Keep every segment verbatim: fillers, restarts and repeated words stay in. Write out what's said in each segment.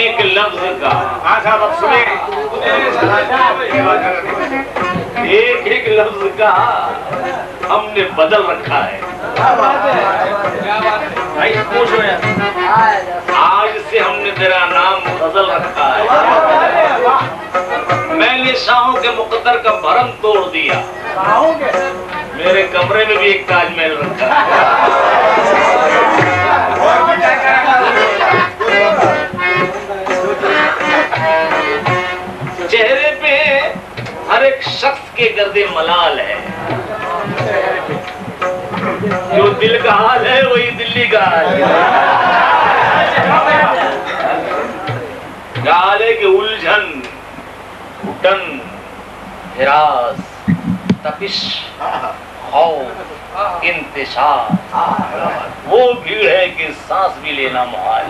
एक लफ्ज का एक एक लफ्ज का हमने बदल रखा है। भाई खुश हो यार, आज से हमने तेरा नाम बदल रखा है। मैंने शाहों के मुकद्दर का भरम तोड़ दिया। मेरे कमरे में भी एक ताजमहल रखा है। चेहरे पे हर एक शख्स के गर्दे मलाल है। जो दिल का हाल है वही दिल्ली का हाल है। हाल है कि उलझन, घुटन, हिरास, तपिश, खौफ, इंतशार, वो भीड़ है कि सांस भी लेना मुहाल।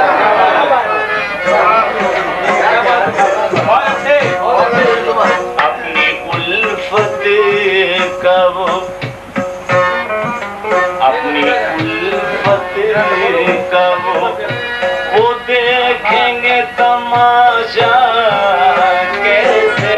अपनी उल्फत का वो अपनी उल्फत का वो वो देखेंगे तमाशा कैसे।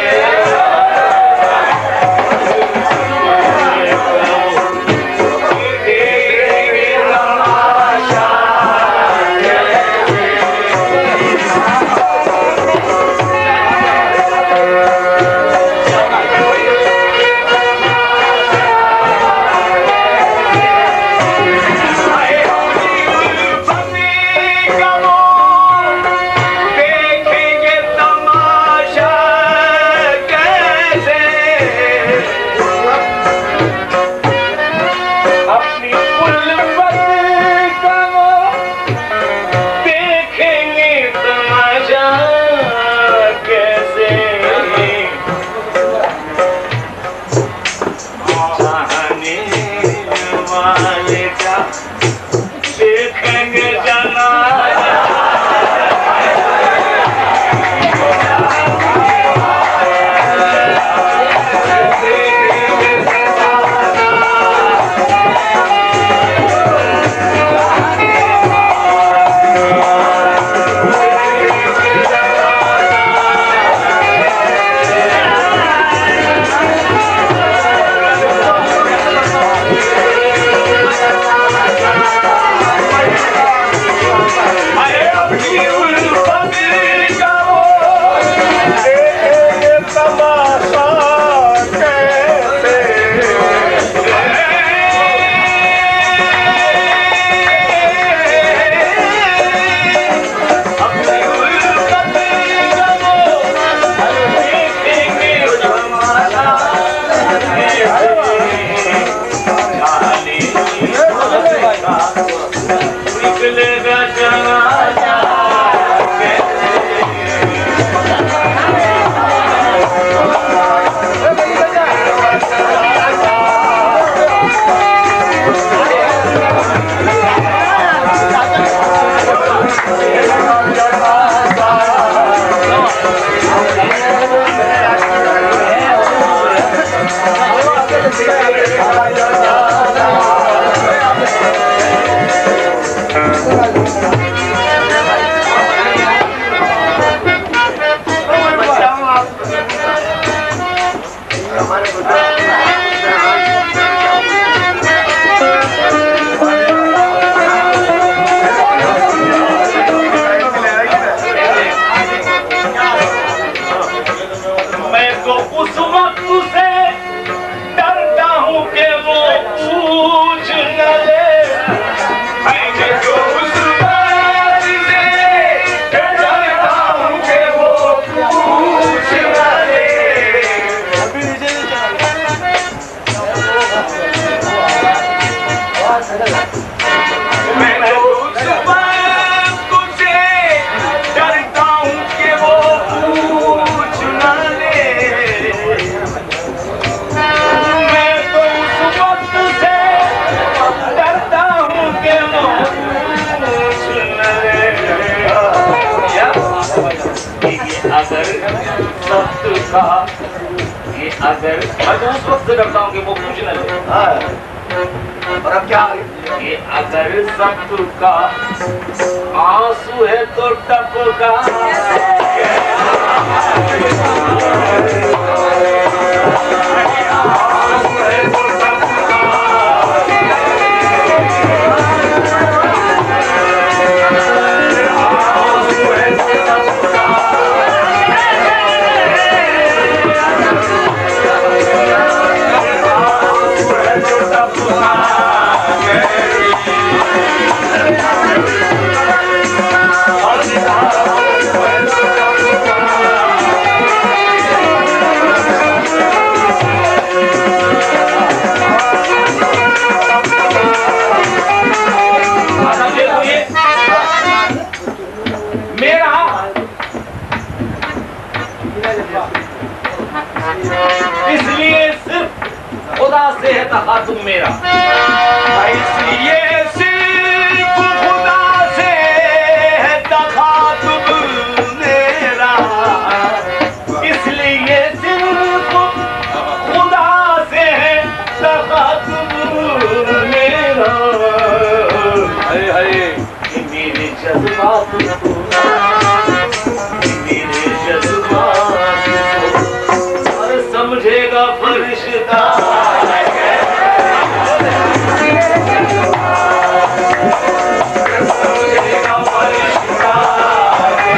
ये अगर मैं तो उस वक्त से करता हूँ कि वो पूछ न ले। और अब क्या कि अगर सबका आंसू है तो टपका इसलिए सिर्फ खुदा से है तकातुब मेरा, इसलिए सिर्फ खुदा से है तकातुब मेरा, इसलिए सिर्फ खुदा से है तकातुब मेरा। हाय हाय मेरे जज्बात को, मेरे जज्बात समझेगा फरिश्ता, समझेगा फरिश्ता।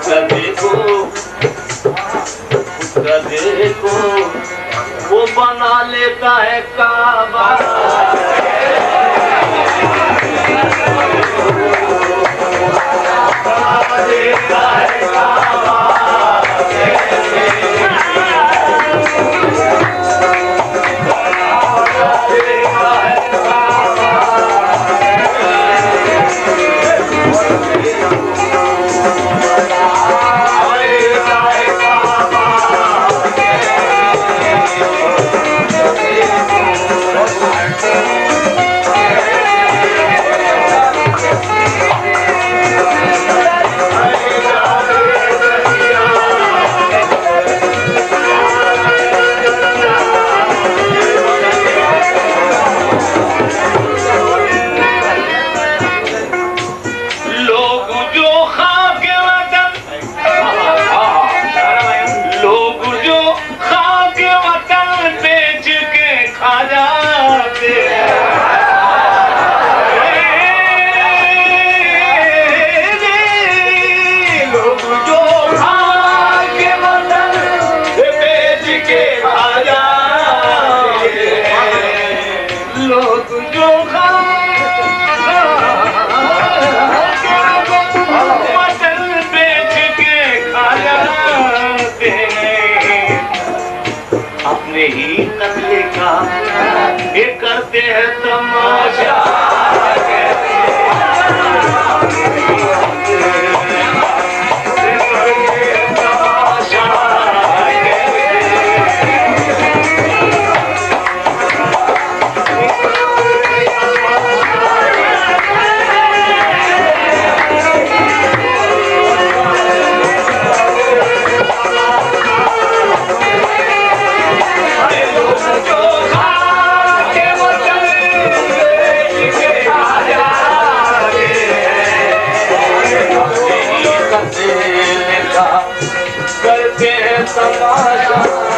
उसका देखो उसका देखो वो बना लेता है काबा। लेता है काबा ही कत्ले का ये करते हैं तमाशा। करते हैं तमाशा।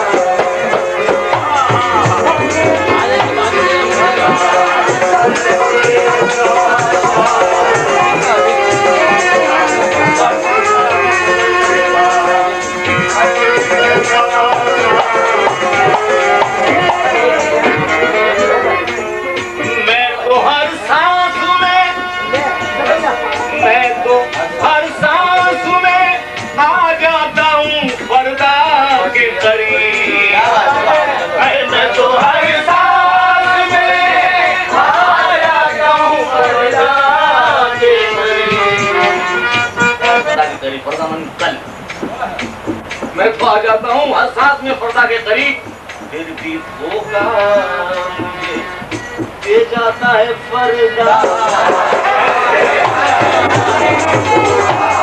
मैं तो हर सांस में मैं तो हर सांस में आ जाता हूँ पर्दा के करीब। मैं तो हर सांस में आ जाता हूँ पर्दा के करीब। पर्दा के करीब, पर्दा मन कल मैं तो आ जाता हूँ हर सांस में पर्दा के करीब। फिर भी धोखा मुझे दे जाता है पर्दा।